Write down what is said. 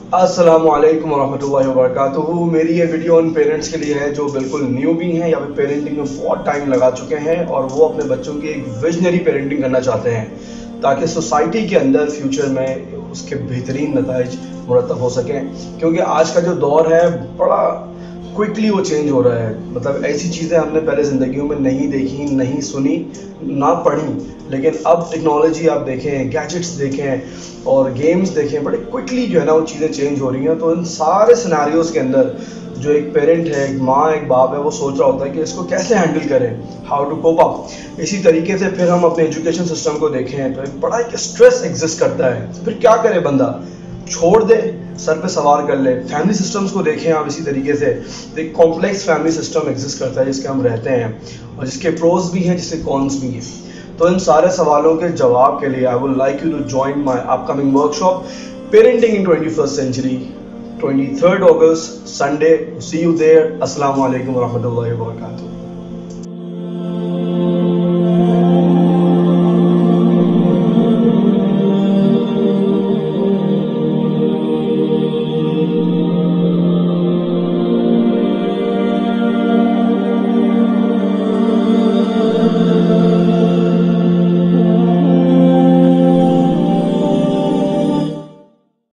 अस्सलामुअलैकुम वरहमतुल्लाहि वबरकातुहू। मेरी ये वीडियो उन पेरेंट्स के लिए है जो बिल्कुल न्यू भी हैं या फिर पेरेंटिंग में बहुत टाइम लगा चुके हैं और वो अपने बच्चों की एक विजनरी पेरेंटिंग करना चाहते हैं ताकि सोसाइटी के अंदर फ्यूचर में उसके बेहतरीन नताइज मुरतब हो सकें। क्योंकि आज का जो दौर है बड़ा क्विकली वो चेंज हो रहा है। मतलब ऐसी चीज़ें हमने पहले ज़िंदगियों में नहीं देखी, नहीं सुनी, ना पढ़ी, लेकिन अब टेक्नोलॉजी आप देखें, गैजेट्स देखें और गेम्स देखें, बड़े क्विकली जो है ना वो चीज़ें चेंज हो रही हैं। तो इन सारे सिनेरियोज़ के अंदर जो एक पेरेंट है, एक माँ, एक बाप है, वो सोच रहा होता है कि इसको कैसे हैंडल करें, हाउ टू कोप अप। इसी तरीके से फिर हम अपने एजुकेशन सिस्टम को देखें तो एक बड़ा एक स्ट्रेस एग्जिस्ट करता है। तो फिर क्या करे बंदा, छोड़ दे, सर पे सवार कर ले। फैमिली सिस्टम्स को देखें आप इसी तरीके से, तो एक कॉम्प्लेक्स फैमिली सिस्टम एग्जिस्ट करता है जिसके हम रहते हैं और जिसके प्रोज भी हैं, जिसके कॉन्स भी हैं। तो इन सारे सवालों के जवाब के लिए I would like you to join my upcoming workshop parenting in 21st century, 23rd August, Sunday. See you there. Assalamu alaikum warahmatullahi wabarakatuh.